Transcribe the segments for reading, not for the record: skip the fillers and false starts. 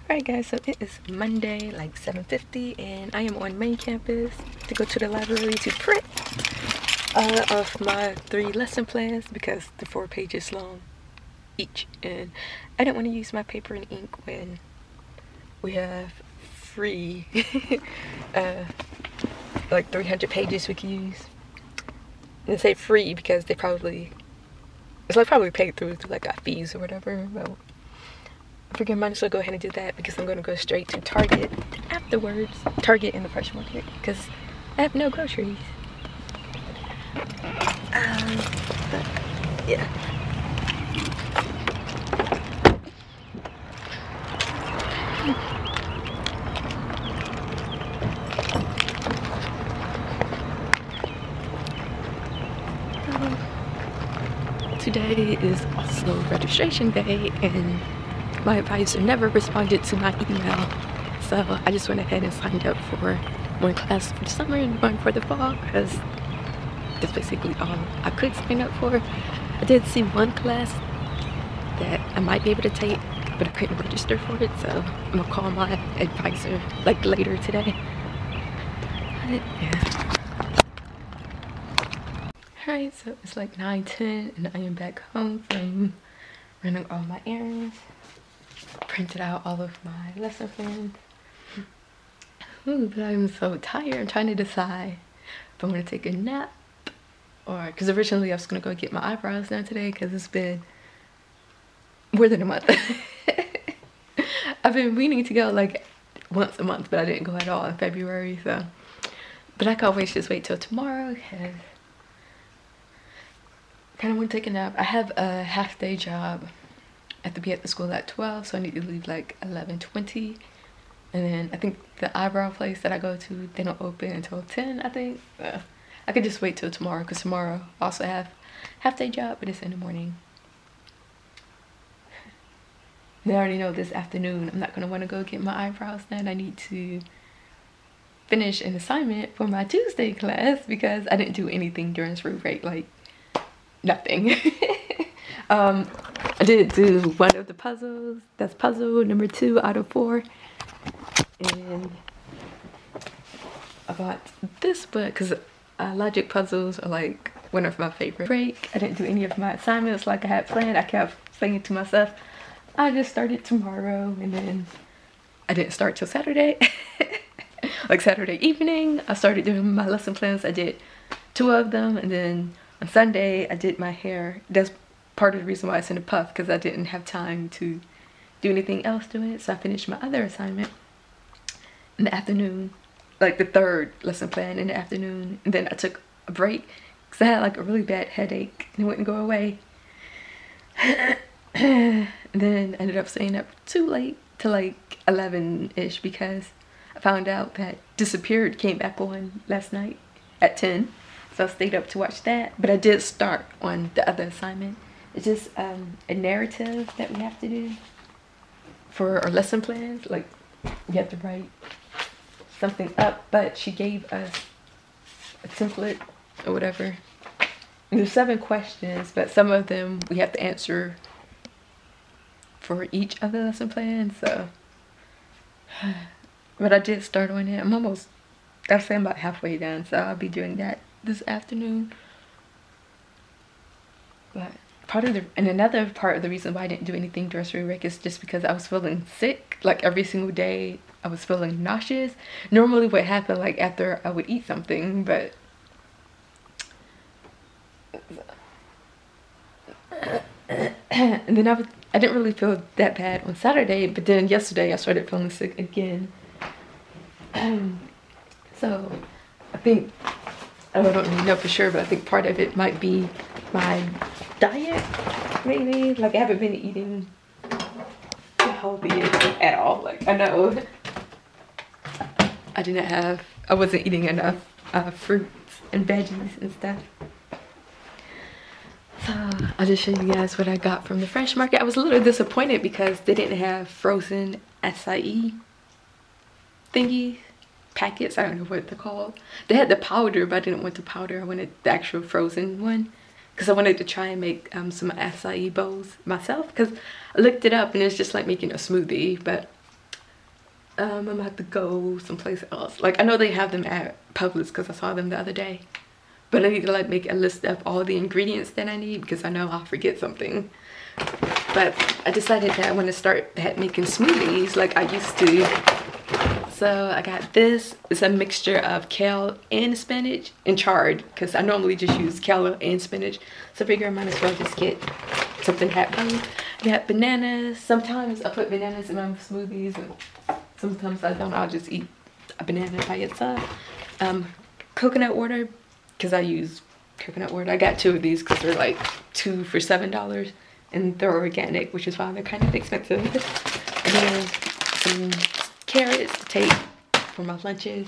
Alright guys, so it is Monday, like 7:50, and I am on main campus to go to the library to print off my 3 lesson plans because they're 4 pages long each, and I didn't want to use my paper and ink when we have free like 300 pages we can use. And I say free because they probably paid through like our fees or whatever, but I figured I might as well go ahead and do that because I'm going to go straight to Target afterwards. Target in the fresh market because I have no groceries. But yeah. Today is also registration day, and my advisor never responded to my email, so I just went ahead and signed up for one class for the summer and one for the fall because that's basically all I could sign up for. I did see one class that I might be able to take, but I couldn't register for it, so I'm gonna call my advisor like later today. But yeah. Alright, so it's like 9:10 and I am back home from running all my errands. Printed out all of my lesson plans. Ooh, but I'm so tired. I'm trying to decide if I'm gonna take a nap or, because originally I was gonna go get my eyebrows done today because it's been more than a month. I've been meaning to go like once a month, but I didn't go at all in February, so. But I can always just wait till tomorrow because I kind of want to take a nap. I have a half-day job. I have to be at the school at 12, so I need to leave like 11:20. And then I think the eyebrow place that I go to, they don't open until 10, I think. I could just wait till tomorrow because tomorrow I also have half-day job, but it's in the morning. And I already know this afternoon I'm not going to want to go get my eyebrows done. I need to finish an assignment for my Tuesday class because I didn't do anything during spring break, like nothing. I did do one of the puzzles. That's puzzle number 2 out of 4. And I bought this book because logic puzzles are like one of my favorite. Break. I didn't do any of my assignments like I had planned. I kept saying to myself, I just started tomorrow, and then I didn't start till Saturday. Like Saturday evening, I started doing my lesson plans. I did 2 of them, and then on Sunday I did my hair. That's part of the reason why it's in a puff, because I didn't have time to do anything else to it. So I finished my other assignment in the afternoon, like the 3rd lesson plan in the afternoon, and then I took a break because I had like a really bad headache and it wouldn't go away. And then I ended up staying up too late to like 11-ish because I found out that Disappeared came back on last night at 10. So I stayed up to watch that, but I did start on the other assignment. It's just a narrative that we have to do for our lesson plans. Like, we have to write something up, but she gave us a template or whatever. And there's 7 questions, but some of them we have to answer for each of the lesson plans, so. But I did start on it. I'd say I'm about halfway done, so I'll be doing that this afternoon. But another part of the reason why I didn't do anything during spring break is just because I was feeling sick. Like every single day I was feeling nauseous. Normally what happened like after I would eat something, but and then I didn't really feel that bad on Saturday, but then yesterday I started feeling sick again. So I think, I don't really know for sure, but I think part of it might be my diet, maybe. Like I haven't been eating healthy at all. Like I know I wasn't eating enough fruits and veggies and stuff. So I'll just show you guys what I got from the fresh market. I was a little disappointed because they didn't have frozen acai thingies. Packets, I don't know what they're called. They had the powder, but I didn't want the powder. I wanted the actual frozen one because I wanted to try and make some acai bowls myself because I looked it up and it's just like making a smoothie, but I'm gonna have to go someplace else. Like, I know they have them at Publix because I saw them the other day. But I need to like make a list of all the ingredients that I need because I know I'll forget something. But I decided that I want to start making smoothies like I used to. So I got this. It's a mixture of kale and spinach and chard because I normally just use kale and spinach. So I figure I might as well just get something that both. I got bananas. Sometimes I put bananas in my smoothies and sometimes I don't. I'll just eat a banana by itself. Coconut water because I use coconut water. I got 2 of these because they're like 2 for $7 and they're organic, which is why they're kind of expensive. And then some carrots to take for my lunches.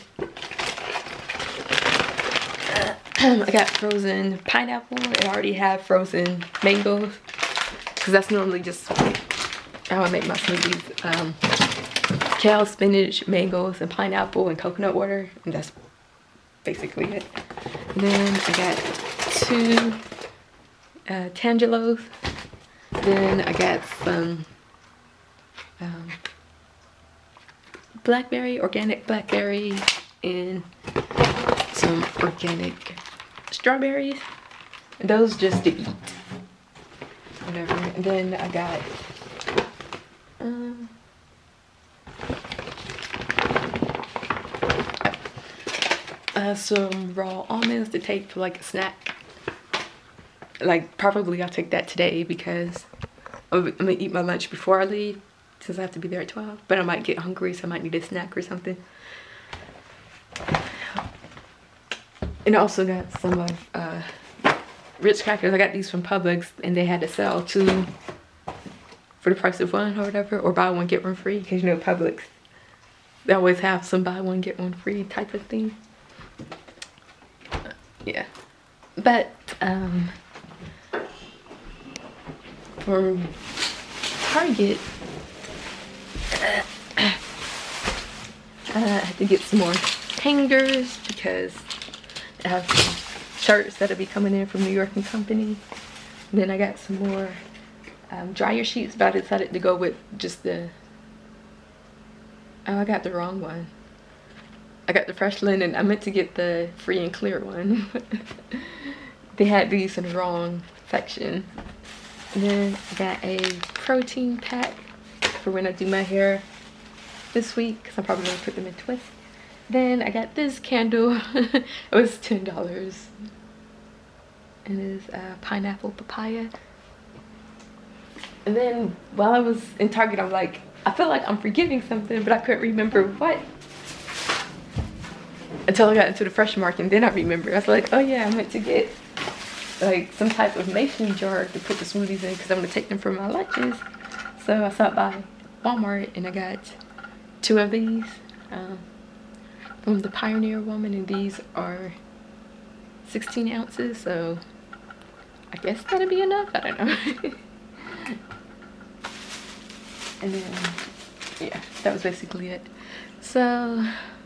I got frozen pineapple. I already have frozen mangoes because that's normally just how I make my smoothies. Kale, spinach, mangoes, and pineapple and coconut water, and that's basically it. And then I got 2 tangelos. Then I got some blackberry, organic blackberry, and some organic strawberries. And those just to eat. Whatever. And then I got some raw almonds to take for like a snack. Like probably I'll take that today because I'm gonna eat my lunch before I leave since I have to be there at 12. But I might get hungry, so I might need a snack or something. And I also got some of Ritz crackers. I got these from Publix and they had to sell 2 for the price of 1 or whatever, or buy 1 get 1 free, because you know Publix, they always have some buy 1 get 1 free type of thing. Yeah, but for Target, I had to get some more hangers because I have some shirts that'll be coming in from New York and Company. And then I got some more dryer sheets, but I decided to go with just the, oh, I got the wrong one. I got the fresh linen. I meant to get the free and clear one. They had these in the wrong section. And then I got a protein pack for when I do my hair this week, because I'm probably going to put them in twists. Then I got this candle. It was $10. And it's pineapple papaya. And then while I was in Target, I'm like, I feel like I'm forgetting something, but I couldn't remember what. Until I got into the Fresh Market, and then I remembered. I was like, oh yeah, I meant to get like some type of mason jar to put the smoothies in because I'm gonna take them for my lunches. So I stopped by Walmart and I got 2 of these from the Pioneer Woman, and these are 16 ounces, so I guess that'll be enough. I don't know. And then yeah, that was basically it. So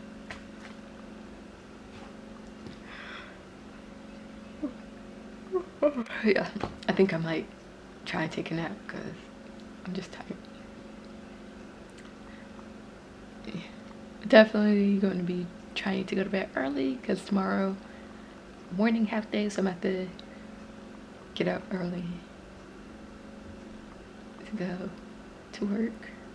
yeah, I think I might try and take a nap because I'm just tired. Yeah. Definitely going to be trying to go to bed early because tomorrow morning half day, so I'm gonna have to get up early to go to work.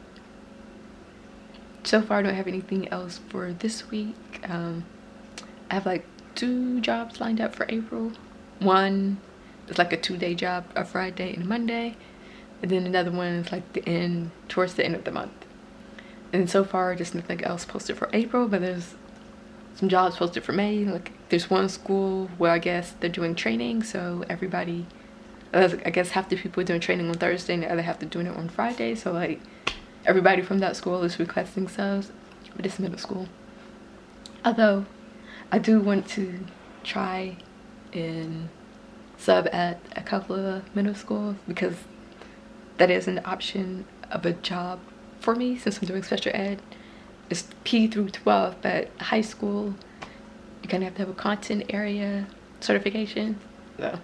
So far I don't have anything else for this week. I have like 2 jobs lined up for April. One is like a 2-day job, a Friday and a Monday, and then another one is like towards the end of the month. And so far just nothing else posted for April, but there's some jobs posted for May. Like there's one school where I guess they're doing training, so everybody, I guess half the people are doing training on Thursday and the other half are doing it on Friday, so like everybody from that school is requesting subs, but it's middle school. Although I do want to try and sub at a couple of middle schools because that is an option of a job for me since I'm doing special ed. It's P through 12, but high school you kind of have to have a content area certification. So,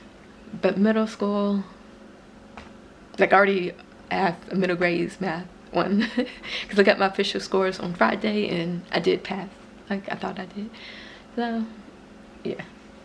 but middle school, like I already have a middle grades math one because I got my official scores on Friday and I did pass. Like I thought I did. So yeah.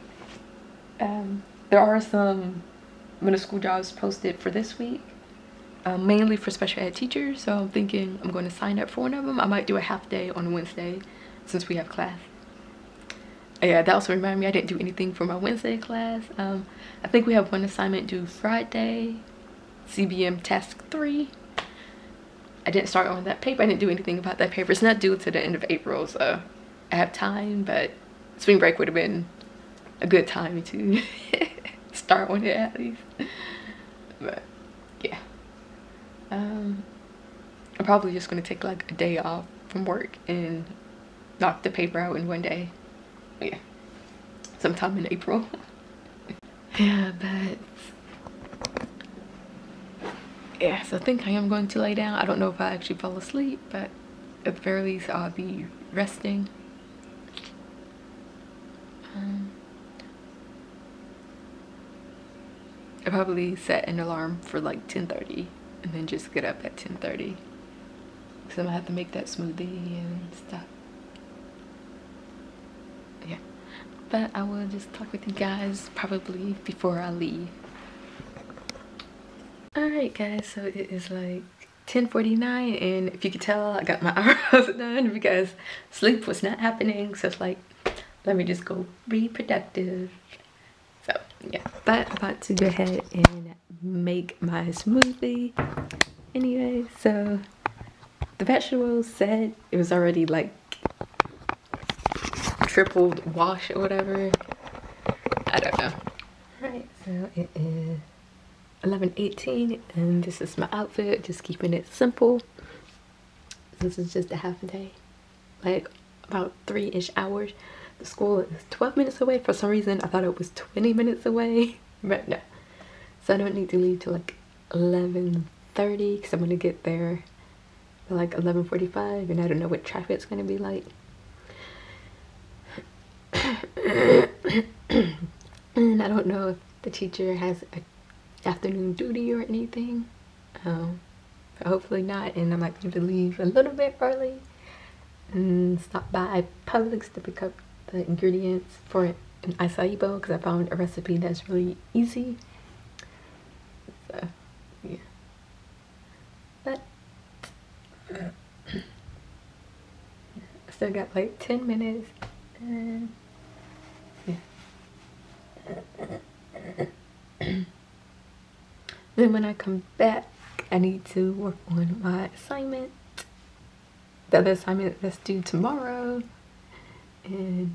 There are some middle school jobs posted for this week, mainly for special ed teachers. So I'm thinking I'm going to sign up for one of them. I might do a half day on Wednesday since we have class. Yeah, that also reminded me I didn't do anything for my Wednesday class. I think we have one assignment due Friday, CBM task 3. I didn't start on that paper. I didn't do anything about that paper. It's not due to the end of April, so I have time, but spring break would have been a good time to start on it at least. But yeah, I'm probably just gonna take like a day off from work and knock the paper out in one day. But yeah, sometime in April. Yeah, but yeah, so I think I am going to lay down. I don't know if I actually fall asleep, but at the very least I'll be resting. I probably set an alarm for like 10:30 and then just get up at 10:30 because I'm gonna have to make that smoothie and stuff. Yeah, but I will just talk with you guys probably before I leave. Alright guys, so it is like 10:49 and if you could tell I got my eyebrows done because sleep was not happening, so it's like let me just go be productive. So yeah, but I'm about to go ahead and make my smoothie anyway. So the vegetables said it was already like tripled wash or whatever. I don't know. Alright, so it is 11:18 and this is my outfit, just keeping it simple. This is just a half a day, like about 3-ish hours. The school is 12 minutes away. For some reason I thought it was 20 minutes away, but no. So I don't need to leave till like 11:30 because I'm gonna get there at like 11:45 and I don't know what traffic's gonna be like. And I don't know if the teacher has a afternoon duty or anything, but hopefully not, and I might need to leave a little bit early and stop by Publix to pick up the ingredients for an acai bowl because I found a recipe that's really easy. So yeah, but I still got like 10 minutes and yeah. Then when I come back, I need to work on my assignment, the other assignment that's due tomorrow, and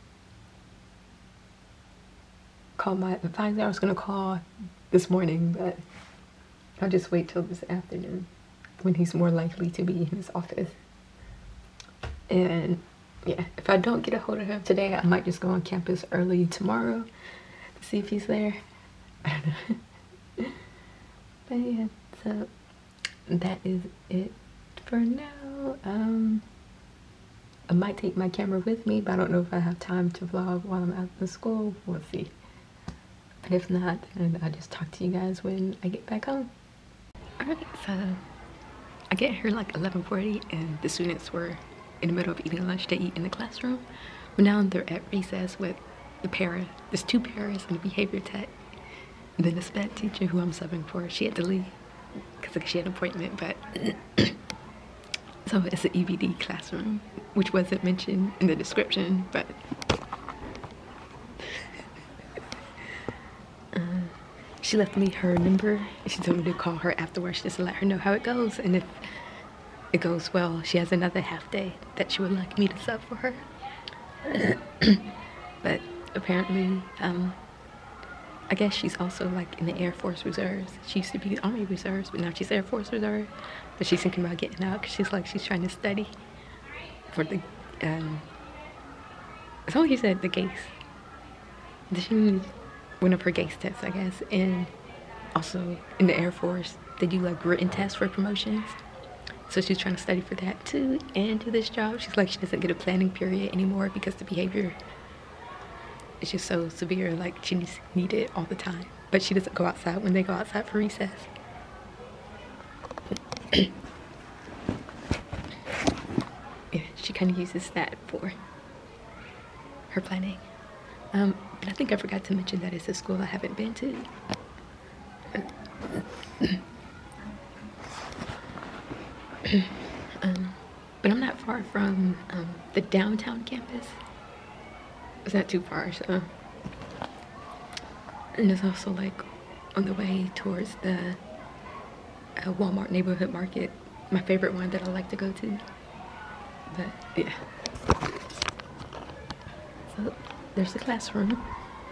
call my advisor. I was gonna call this morning, but I'll just wait till this afternoon when he's more likely to be in his office. And yeah, if I don't get a hold of him today, I might just go on campus early tomorrow to see if he's there. I don't know. But yeah, so that is it for now. I might take my camera with me, but I don't know if I have time to vlog while I'm at the school. We'll see. But if not, then I'll just talk to you guys when I get back home. Alright, so I get here like 11:40 and the students were in the middle of eating lunch. They eat in the classroom. But now they're at recess with the parent. There's 2 parents and the behavior tech. And then the SPED teacher who I'm subbing for, she had to leave because she had an appointment, but so it's an EBD classroom, which wasn't mentioned in the description, but she left me her number. She told me to call her afterwards just to let her know how it goes, and if it goes well, she has another half day that she would like me to sub for her. But apparently, I guess she's also like in the Air Force Reserves. She used to be Army Reserves, but now she's Air Force Reserve. But she's thinking about getting out because she's trying to study for the, it's only he said the GACE. She one of her GACE tests, I guess. And also in the Air Force, they do like written tests for promotions. So she's trying to study for that too and do this job. She's like, she doesn't get a planning period anymore because the behavior it's just so severe, like she needs it all the time. But she doesn't go outside when they go outside for recess. kind of uses that for her planning. But I think I forgot to mention that it's a school I haven't been to. But I'm not far from the downtown campus. It's not too far, so. And it's also like on the way towards the Walmart neighborhood market, my favorite one that I like to go to. But yeah. So there's the classroom.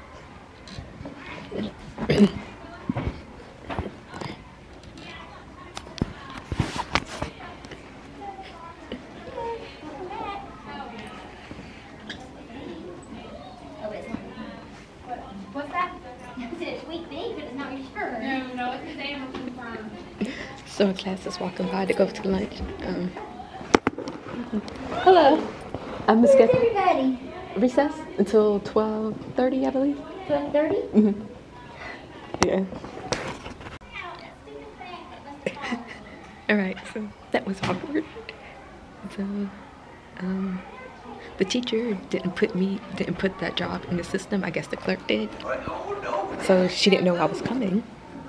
What's that? It's week B, but it's not your shirt. No, it's his animal confirmed. So a class is walking by to go to lunch. Hello. I'm Miss Where's everybody? Recess until 12:30, I believe. 12:30? Mm-hmm. Yeah. All right. So that was awkward. So, the teacher didn't put that job in the system. I guess the clerk did. So she didn't know I was coming.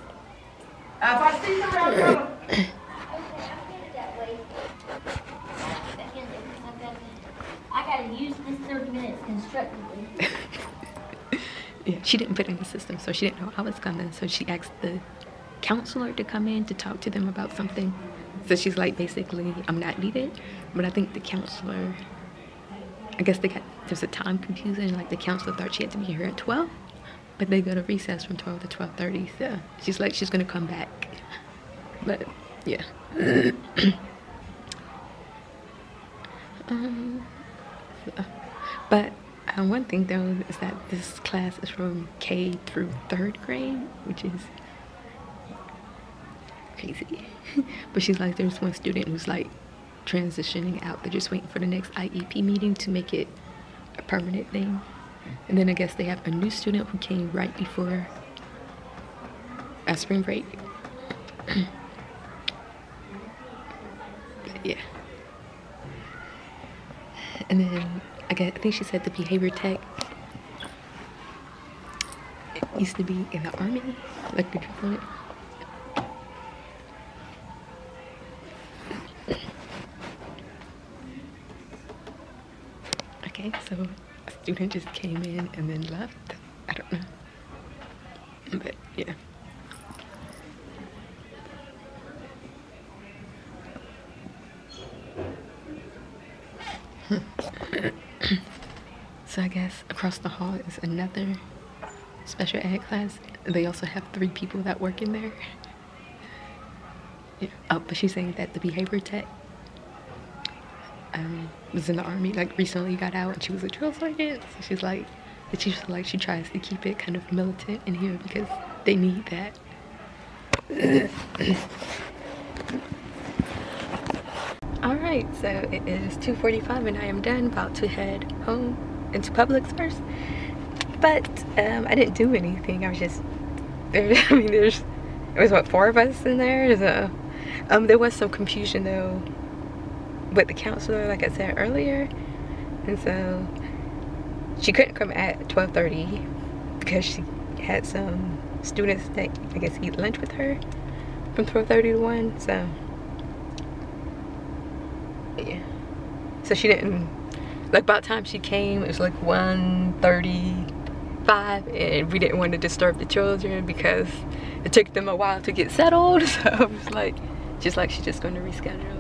I gotta use this 30 minutes constructively. Yeah, she didn't put it in the system, so she didn't know I was coming. So she asked the counselor to come in to talk to them about something. So she's like, basically, I'm not needed. But I think the counselor, I guess there's a time confusion. Like the counselor thought she had to be here at 12, but they go to recess from 12 to 12:30. So she's like, she's gonna come back. But yeah. But one thing though is that this class is from K through 3rd grade, which is crazy. But she's like, there's one student who's like transitioning out. They're just waiting for the next IEP meeting to make it a permanent thing. And then I guess they have a new student who came right before spring break. But yeah. And then I think she said the behavior tech used to be in the army, like the equivalent. Okay, so a student just came in and then left. I don't know. But yeah. So I guess across the hall is another special ed class. They also have 3 people that work in there. Yeah. Oh, but she's saying that the behavior tech was in the army, like recently got out, and she was a drill sergeant. So she's like, the teacher's like, she tries to keep it kind of militant in here because they need that. Alright, so it is 2:45 and I am done, about to head home into Publix first. But I didn't do anything. I was just there. I mean, there was what, 4 of us in there. So there was some confusion though with the counselor, like I said earlier, and so she couldn't come at 12:30 because she had some students that I guess eat lunch with her from 12:30 to 1. So yeah, so she didn't, like, by the time she came it was like 1:35 and we didn't want to disturb the children because it took them a while to get settled. So I was like, she's just going to reschedule.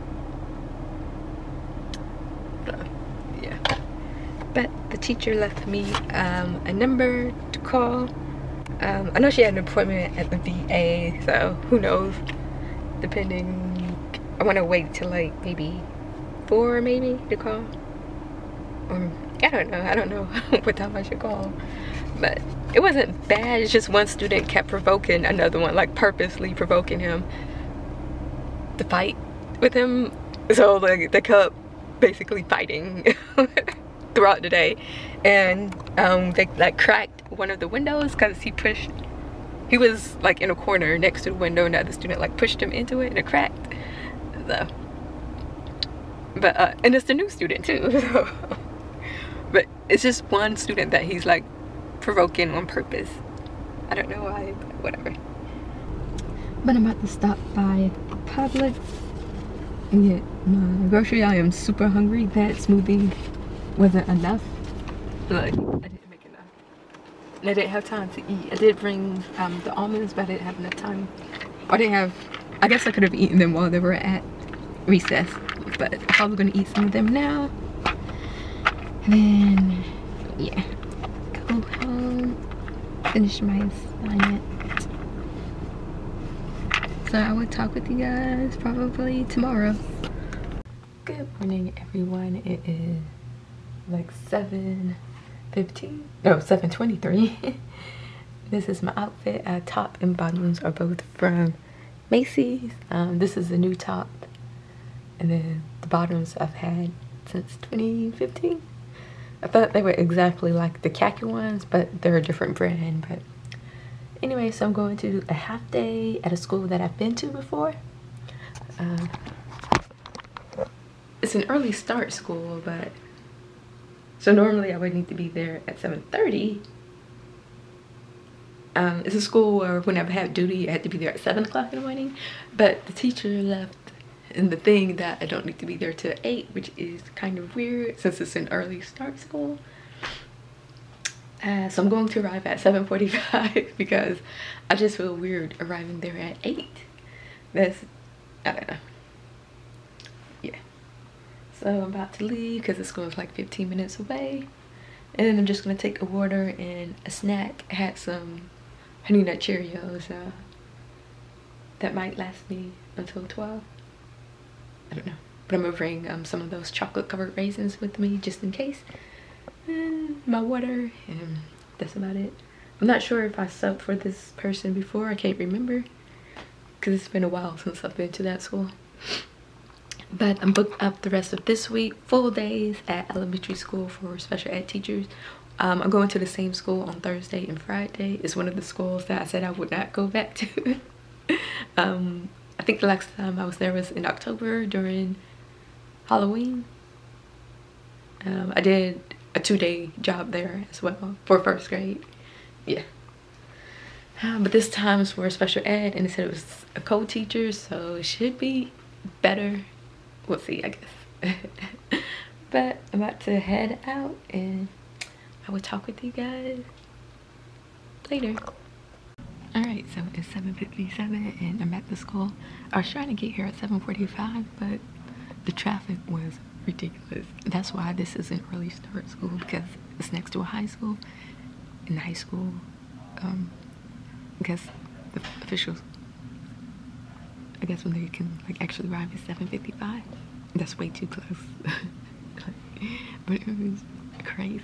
So yeah, but the teacher left me a number to call. I know she had an appointment at the VA, so who knows, depending. I want to wait till like maybe 4 maybe to call, or I don't know what time I should call. But it wasn't bad. It's just one student kept provoking another one, like purposely provoking him to fight with him. So like they kept basically fighting throughout the day, and they like cracked one of the windows because he was like in a corner next to the window, and the other student like pushed him into it and it cracked. So But and it's the new student too. So. But it's just one student that he's like provoking on purpose. I don't know why, but whatever. But I'm about to stop by Publix and get my grocery. I am super hungry. That smoothie wasn't enough. Like, I didn't make enough. And I didn't have time to eat. I did bring the almonds, but I didn't have enough time. I didn't have, I guess I could have eaten them while they were at recess. But I'm probably gonna eat some of them now. And then, yeah, go home, finish my assignment. So I will talk with you guys probably tomorrow. Good morning, everyone. It is like 7:15, no, 7:23. This is my outfit. Top and bottoms are both from Macy's. This is a new top, and then the bottoms I've had since 2015. I thought they were exactly like the khaki ones, but they're a different brand. But anyway, so I'm going to a half day at a school that I've been to before. It's an early start school, but so normally I would need to be there at 7:30. It's a school where whenever I have duty, I had to be there at 7 o'clock in the morning, but the teacher left in the thing that I don't need to be there till 8, which is kind of weird since it's an early start school. So I'm going to arrive at 7:45 because I just feel weird arriving there at 8. I don't know. Yeah. So I'm about to leave because the school is like 15 minutes away. And then I'm just gonna take a water and a snack. I had some Honey Nut Cheerios that might last me until 12. I don't know, but I'm gonna bring some of those chocolate covered raisins with me just in case. And my water, and that's about it. I'm not sure if I subbed for this person before. I can't remember because it's been a while since I've been to that school. But I'm booked up the rest of this week, full days at elementary school for special ed teachers. I'm going to the same school on Thursday and Friday. It's one of the schools that I said I would not go back to. I think the last time I was there was in October during Halloween. I did a 2-day job there as well for 1st grade. Yeah. But this time it's for special ed, and it said it was a co-teacher, so it should be better. We'll see, I guess. But I'm about to head out, and I will talk with you guys later. Alright, so it's 7:57 and I'm at the school. I was trying to get here at 7:45, but the traffic was ridiculous. That's why this is an early start school, because it's next to a high school. In high school, I guess the officials, I guess when they can like actually arrive at 7:55. That's way too close. But it was crazy.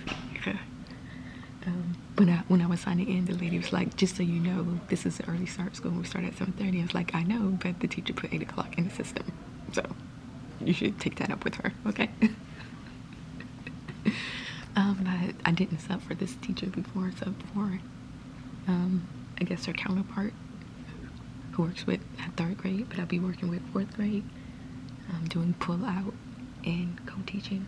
When I was signing in, the lady was like, just so you know, this is an early start school. We start at 7:30. I was like, I know, but the teacher put 8 o'clock in the system. So you should take that up with her, okay? But I didn't sub for this teacher before. I subbed for, I guess her counterpart who works with 3rd grade, but I'll be working with 4th grade. Doing pull out and co-teaching.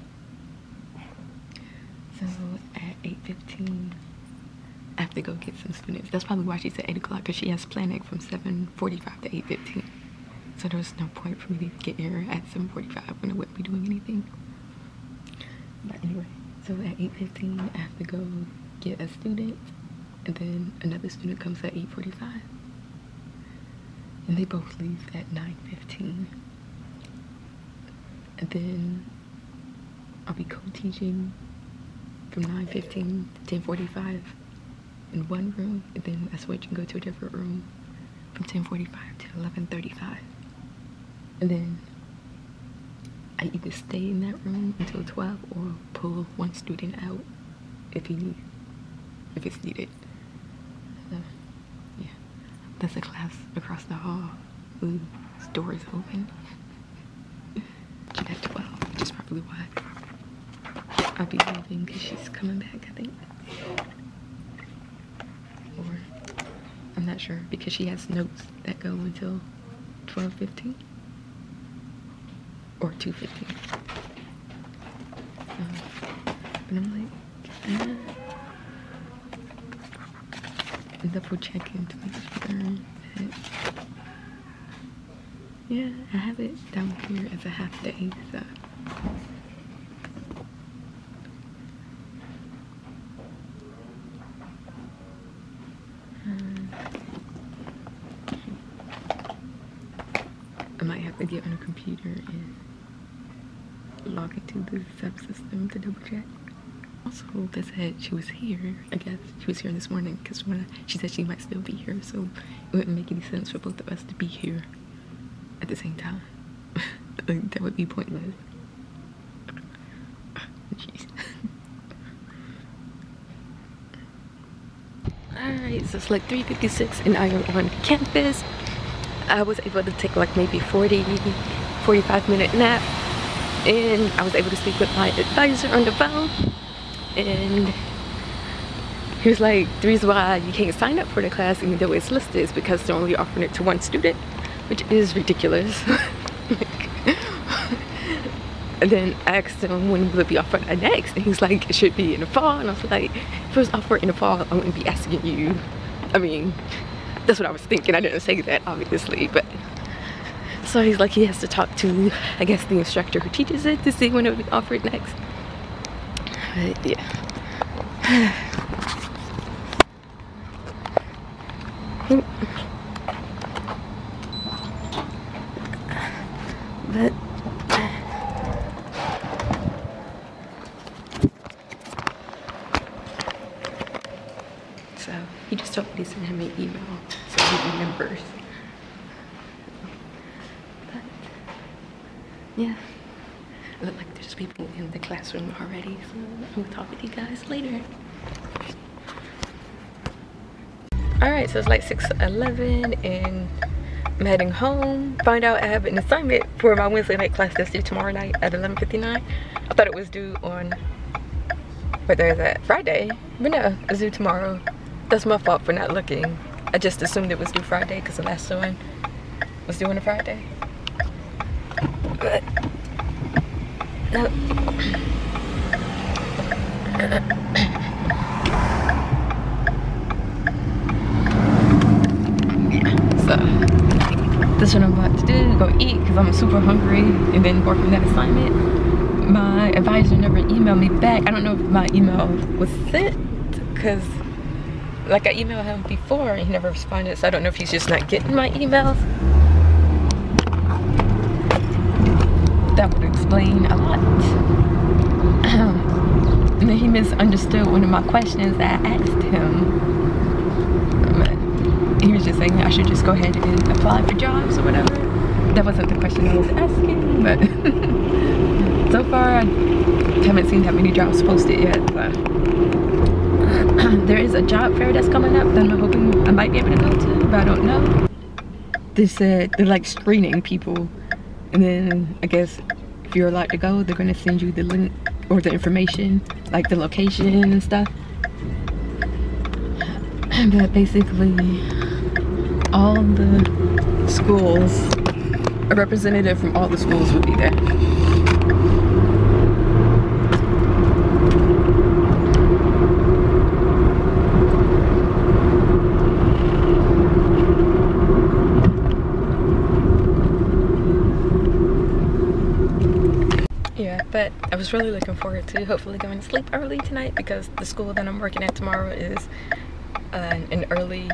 So at 8:15, I have to go get some students. That's probably why she said 8 o'clock, because she has planning from 7:45 to 8:15. So there was no point for me to get here at 7:45 when I wouldn't be doing anything. But anyway, so at 8:15, I have to go get a student, and then another student comes at 8:45. And they both leave at 9:15. And then I'll be co-teaching from 9:15 to 10:45 in one room, and then I switch and go to a different room from 10:45 to 11:35. And then I either stay in that room until 12 or pull one student out if it's needed. So, yeah, that's a class across the hall. Ooh, this door is open. At 12, which is probably why I'll be leaving, because she's coming back, I think. Or I'm not sure, because she has notes that go until 12:15. or 2:50. But I'm like, double checking to make sure that, yeah, I have it down here as a half day, so. I might have to get on a computer and log into the subsystem to double check. Also, they said she was here. I guess she was here this morning because she said she might still be here, so it wouldn't make any sense for both of us to be here at the same time. Like, that would be pointless. Jeez. Alright, so it's like 3:56 and I am on campus. I was able to take like maybe 45-minute nap, and I was able to speak with my advisor on the phone, and he was like, the reason why you can't sign up for the class even though it's listed is because they're only offering it to one student, which is ridiculous. And then I asked him when will it be offered next, and he's like, it should be in the fall. And I was like, if it was offered in the fall, I wouldn't be asking you. I mean, that's what I was thinking. I didn't say that, obviously, but so he's like, he has to talk to, I guess, the instructor who teaches it to see when it will be offered next. But yeah. But so he just told me to send him an email so he remembers. But yeah, it looked like there's people in the classroom already, so I'm gonna talk with you guys later. Alright, so it's like 6:11 and I'm heading home. Find out I have an assignment for my Wednesday night class that's due tomorrow night at 11:59. I thought it was due on, what day is that? Friday? But no, it's due tomorrow. That's my fault for not looking. I just assumed it was due Friday because the last one was due on a Friday. But no. So that's what I'm about to do, go eat because I'm super hungry and then work on that assignment. My advisor never emailed me back. I don't know if my email was sent because like I emailed him before and he never responded, so I don't know if he's just not getting my emails. That would explain a lot. And then he misunderstood one of my questions that I asked him. He was just saying I should just go ahead and apply for jobs or whatever. That wasn't the question I was asking, but so far I haven't seen that many jobs posted yet. So. There is a job fair that's coming up that I'm hoping I might be able to go to, but I don't know. They said they're like screening people, and then I guess if you're allowed to go, they're gonna send you the link or the information, like the location and stuff. But basically, all the schools, a representative from all the schools will be there. Yeah, but I was really looking forward to hopefully going to sleep early tonight because the school that I'm working at tomorrow is an early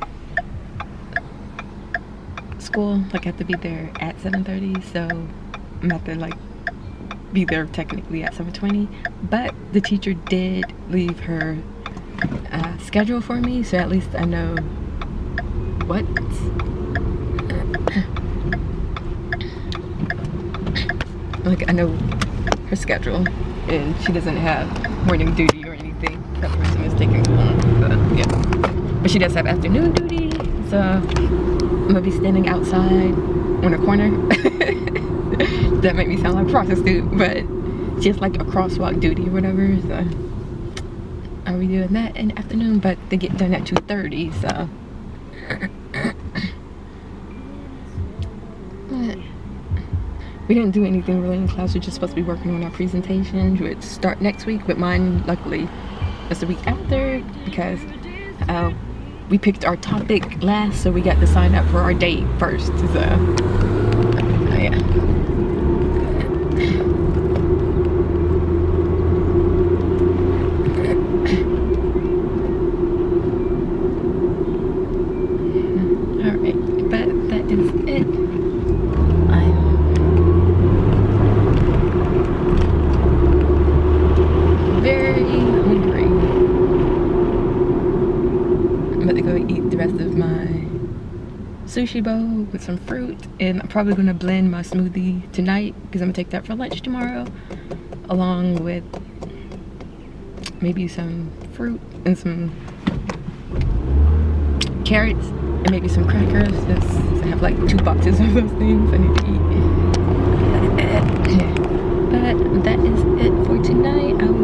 school. Like I have to be there at 7:30, so I'm have to like be there technically at 7:20. But the teacher did leave her schedule for me, so at least I know what like I know her schedule, and she doesn't have morning duty or anything. That person is taking home, so yeah. But she does have afternoon duty, so I'm gonna be standing outside on a corner. That made me sound like a prostitute, but she has like a crosswalk duty or whatever, so I'll be doing that in the afternoon, but they get done at 2:30, so We didn't do anything really in class. We're just supposed to be working on our presentation, which start next week, but mine luckily is the week after because we picked our topic last, so we got to sign up for our date first. So yeah. Alright, but that is it. I'm very hungry. I'm about to go eat the rest of my sushi bowl with some fruit, and I'm probably gonna blend my smoothie tonight because I'm gonna take that for lunch tomorrow, along with maybe some fruit and some carrots and maybe some crackers. I have like 2 boxes of those things I need to eat. But that is it for tonight. I will